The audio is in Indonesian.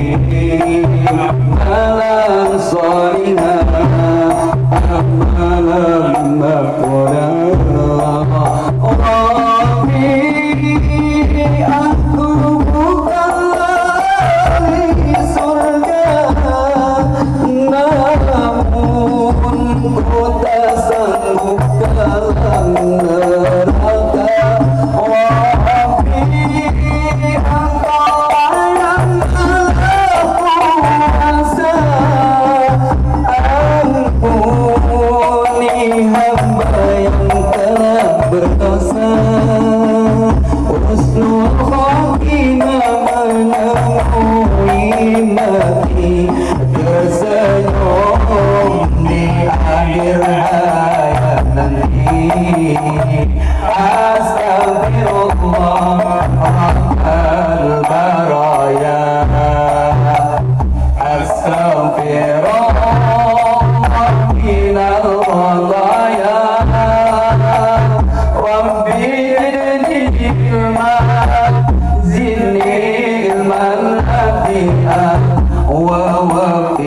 amalan solihah, amalan maghfirah. Rabbi aku bukanlah surga, namun ku tak sanggup dalam neraka. Rabbi engkau yang maha kuasa, ampuni hamba yang telah berdosa. Husnul khotimah menemui mati, tersenyum di akhir hayat nanti. Astagfirullah rabbal baraya, astagfirullah minal khataya. Rabbi zidni ilman, zidni ilman nafi'an wa